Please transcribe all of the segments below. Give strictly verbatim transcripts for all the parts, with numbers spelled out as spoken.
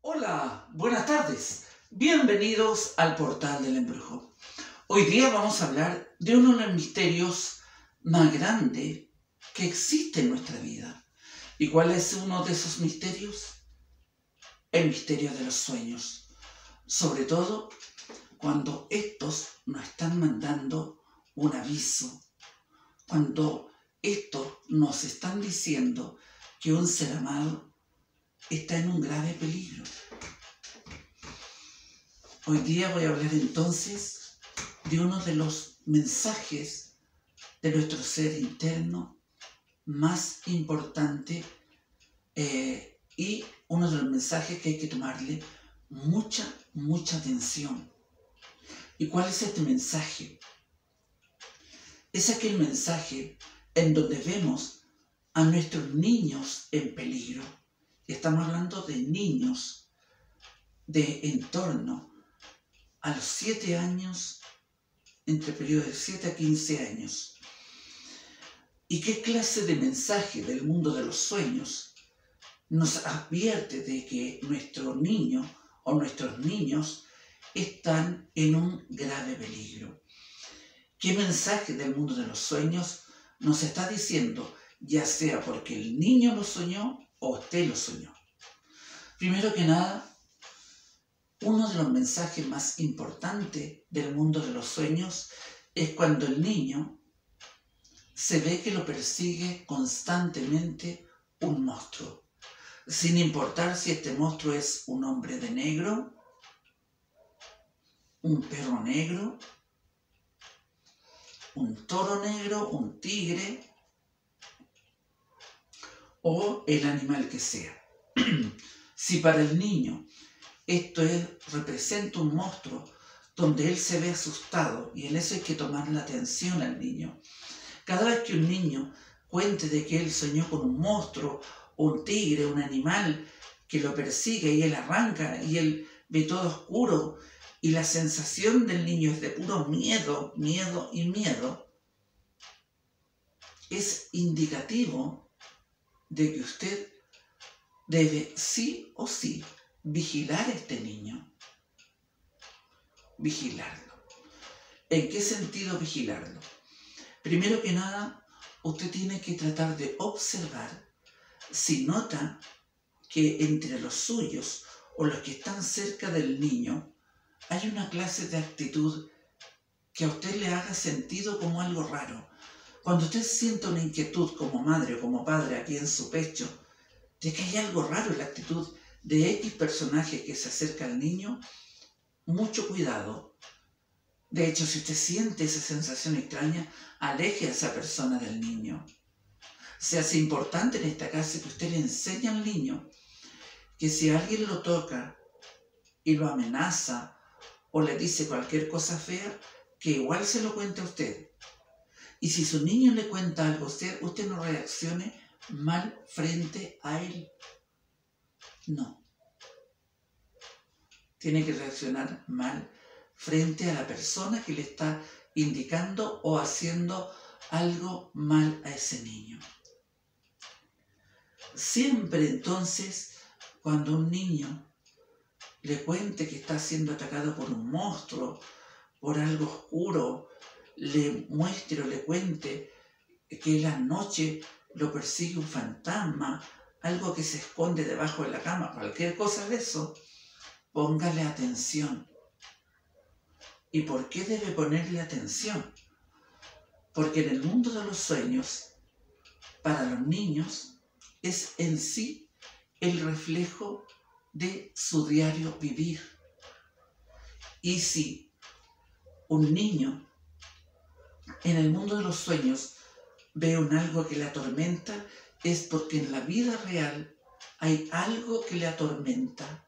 Hola, buenas tardes. Bienvenidos al Portal del Embrujo. Hoy día vamos a hablar de uno de los misterios más grandes que existe en nuestra vida. ¿Y cuál es uno de esos misterios? El misterio de los sueños. Sobre todo cuando estos nos están mandando un aviso. Cuando estos nos están diciendo que un ser amado está en un grave peligro. Hoy día voy a hablar entonces de uno de los mensajes de nuestro ser interno más importante eh, y uno de los mensajes que hay que tomarle mucha, mucha atención. ¿Y cuál es este mensaje? Es aquel mensaje en donde vemos a nuestros niños en peligro. Y estamos hablando de niños de en torno a los siete años, entre periodos de siete a quince años. ¿Y qué clase de mensaje del mundo de los sueños nos advierte de que nuestro niño o nuestros niños están en un grave peligro? ¿Qué mensaje del mundo de los sueños nos está diciendo, ya sea porque el niño lo soñó o usted lo soñó? Primero que nada, uno de los mensajes más importantes del mundo de los sueños es cuando el niño se ve que lo persigue constantemente un monstruo, sin importar si este monstruo es un hombre de negro, un perro negro, un toro negro, un tigre o el animal que sea. Si para el niño esto es, representa un monstruo donde él se ve asustado, y en eso hay que tomar la atención al niño. Cada vez que un niño cuente de que él soñó con un monstruo, un tigre, un animal que lo persigue y él arranca y él ve todo oscuro y la sensación del niño es de puro miedo, miedo y miedo, es indicativo de que usted debe sí o sí vigilar a este niño. Vigilarlo. ¿En qué sentido vigilarlo? Primero que nada, usted tiene que tratar de observar si nota que entre los suyos o los que están cerca del niño hay una clase de actitud que a usted le haga sentido como algo raro. Cuando usted sienta una inquietud como madre o como padre aquí en su pecho, de que hay algo raro en la actitud de X personaje que se acerca al niño, mucho cuidado. De hecho, si usted siente esa sensación extraña, aleje a esa persona del niño. Se hace importante en esta casa que usted le enseñe al niño que si alguien lo toca y lo amenaza o le dice cualquier cosa fea, que igual se lo cuente a usted. Y si su niño le cuenta algo a usted, usted no reaccione mal frente a él. No. Tiene que reaccionar mal frente a la persona que le está indicando o haciendo algo mal a ese niño. Siempre entonces, cuando un niño le cuente que está siendo atacado por un monstruo, por algo oscuro, le muestre o le cuente que en la noche lo persigue un fantasma, algo que se esconde debajo de la cama, cualquier cosa de eso, póngale atención. ¿Y por qué debe ponerle atención? Porque en el mundo de los sueños, para los niños, es en sí el reflejo de su diario vivir. Y si un niño en el mundo de los sueños ve un algo que le atormenta, es porque en la vida real hay algo que le atormenta.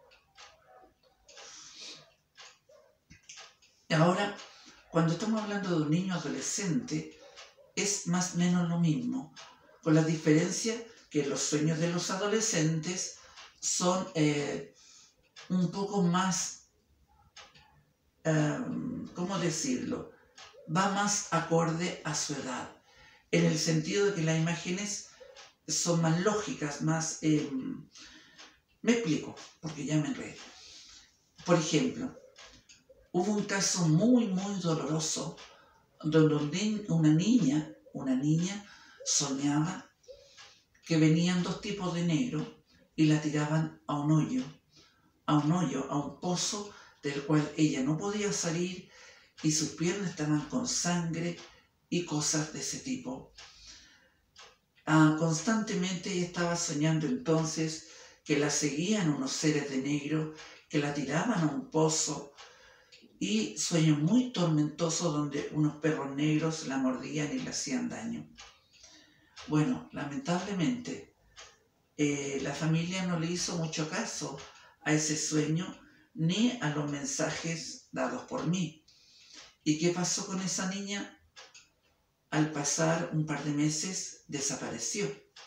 Ahora, cuando estamos hablando de un niño adolescente, es más o menos lo mismo, con la diferencia que los sueños de los adolescentes son eh, un poco más, eh, ¿cómo decirlo? Va más acorde a su edad, en el sentido de que las imágenes son más lógicas, más, eh, Me explico, porque ya me enredé. Por ejemplo, hubo un caso muy, muy doloroso donde una niña, una niña soñaba que venían dos tipos de negro y la tiraban a un hoyo, a un hoyo, a un pozo del cual ella no podía salir y sus piernas estaban con sangre y cosas de ese tipo. Ah, constantemente ella estaba soñando entonces que la seguían unos seres de negro, que la tiraban a un pozo, y sueños muy tormentosos donde unos perros negros la mordían y le hacían daño. Bueno, lamentablemente, eh, la familia no le hizo mucho caso a ese sueño ni a los mensajes dados por mí. ¿Y qué pasó con esa niña? Al pasar un par de meses desapareció.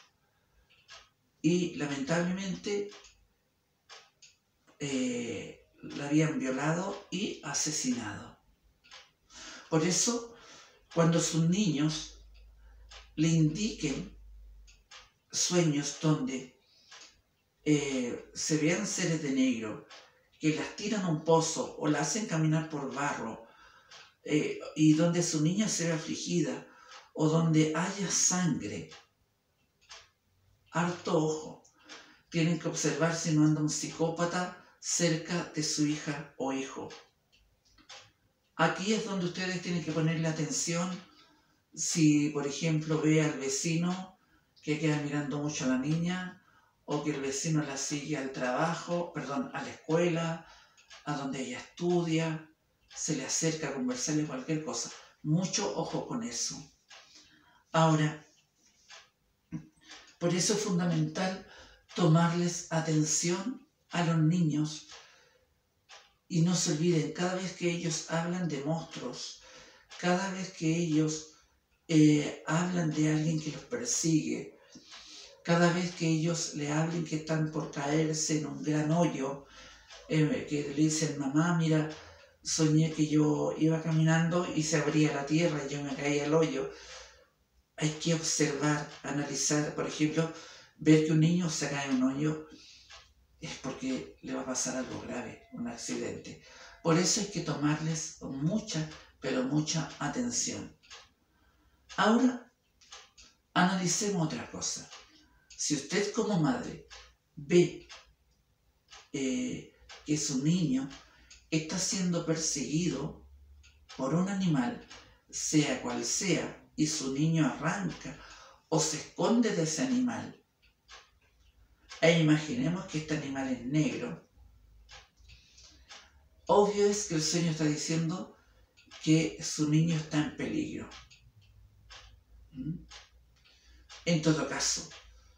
Y lamentablemente eh, la habían violado y asesinado. Por eso, cuando sus niños le indiquen sueños donde eh, se vean seres de negro, que las tiran a un pozo o la hacen caminar por barro, eh, y donde su niña se ve afligida, o donde haya sangre, harto ojo. Tienen que observar si no anda un psicópata cerca de su hija o hijo. Aquí es donde ustedes tienen que ponerle atención. Si, por ejemplo, ve al vecino que queda mirando mucho a la niña, o que el vecino la sigue al trabajo, perdón, a la escuela, a donde ella estudia, se le acerca a conversarle cualquier cosa. Mucho ojo con eso. Ahora, por eso es fundamental tomarles atención a los niños y no se olviden, cada vez que ellos hablan de monstruos, cada vez que ellos eh, hablan de alguien que los persigue, cada vez que ellos le hablen que están por caerse en un gran hoyo, eh, que le dicen, mamá, mira, soñé que yo iba caminando y se abría la tierra y yo me caía al hoyo. Hay que observar, analizar, por ejemplo, ver que un niño se cae en un hoyo es porque le va a pasar algo grave, un accidente. Por eso hay que tomarles mucha, pero mucha atención. Ahora, analicemos otra cosa. Si usted como madre ve eh, que su niño está siendo perseguido por un animal, sea cual sea, y su niño arranca o se esconde de ese animal, e imaginemos que este animal es negro, obvio es que el sueño está diciendo que su niño está en peligro. ¿Mm? En todo caso,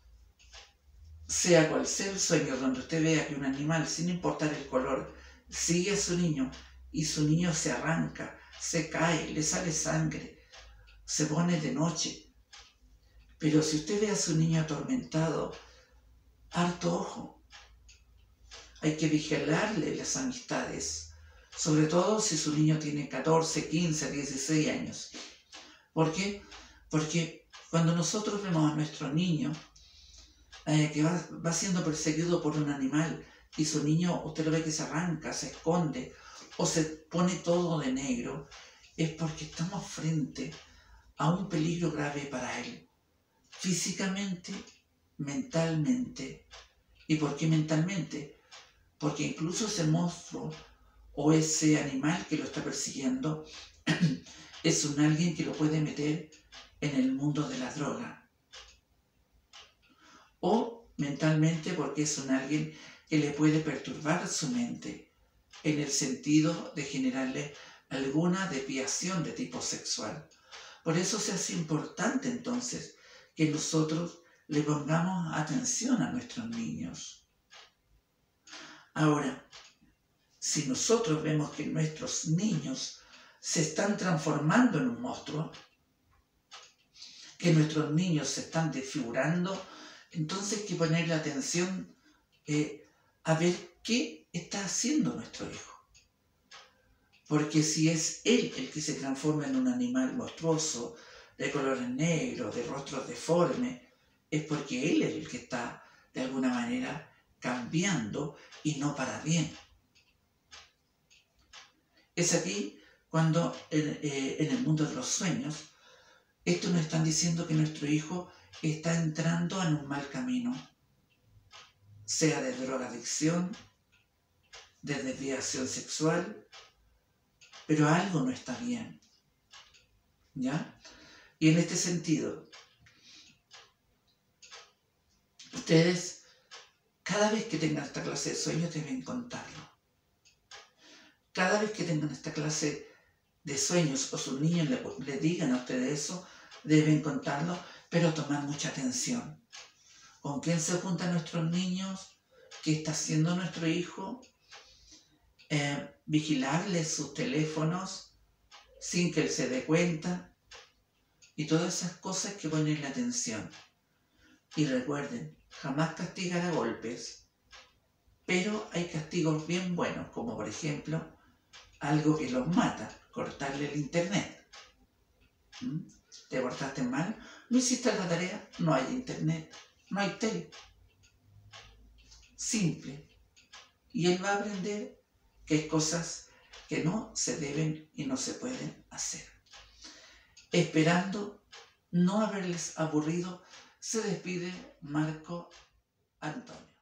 sea cual sea el sueño donde usted vea que un animal, sin importar el color, sigue a su niño y su niño se arranca, se cae, le sale sangre, se pone de noche. Pero si usted ve a su niño atormentado, harto ojo. Hay que vigilarle las amistades, sobre todo si su niño tiene catorce, quince, dieciséis años. ¿Por qué? Porque cuando nosotros vemos a nuestro niño eh, que va, va siendo perseguido por un animal y su niño, usted lo ve que se arranca, se esconde o se pone todo de negro, es porque estamos frente a un peligro grave para él, físicamente, mentalmente. ¿Y por qué mentalmente? Porque incluso ese monstruo o ese animal que lo está persiguiendo es un alguien que lo puede meter en el mundo de la droga. O mentalmente porque es un alguien que le puede perturbar su mente en el sentido de generarle alguna desviación de tipo sexual. Por eso se hace importante entonces que nosotros le pongamos atención a nuestros niños. Ahora, si nosotros vemos que nuestros niños se están transformando en un monstruo, que nuestros niños se están desfigurando, entonces hay que ponerle atención eh, a ver qué está haciendo nuestro hijo. Porque si es él el que se transforma en un animal monstruoso, de colores negros, de rostros deformes, es porque él es el que está, de alguna manera, cambiando y no para bien. Es aquí cuando en, eh, en el mundo de los sueños, estos nos están diciendo que nuestro hijo está entrando en un mal camino, sea de drogadicción, de desviación sexual, pero algo no está bien, ¿ya? Y en este sentido, ustedes, cada vez que tengan esta clase de sueños, deben contarlo. Cada vez que tengan esta clase de sueños o sus niños le, le digan a ustedes eso, deben contarlo, pero tomar mucha atención. ¿Con quién se juntan nuestros niños? ¿Qué está haciendo nuestro hijo? Eh, vigilarles sus teléfonos sin que él se dé cuenta. Y todas esas cosas que ponen la atención. Y recuerden, jamás castigar a golpes. Pero hay castigos bien buenos, como por ejemplo, algo que los mata, cortarle el internet. ¿Mm? ¿Te portaste mal? ¿No hiciste la tarea? No hay internet, no hay tele. Simple. Y él va a aprender que hay cosas que no se deben y no se pueden hacer. Esperando no haberles aburrido, se despide Marco Antonio.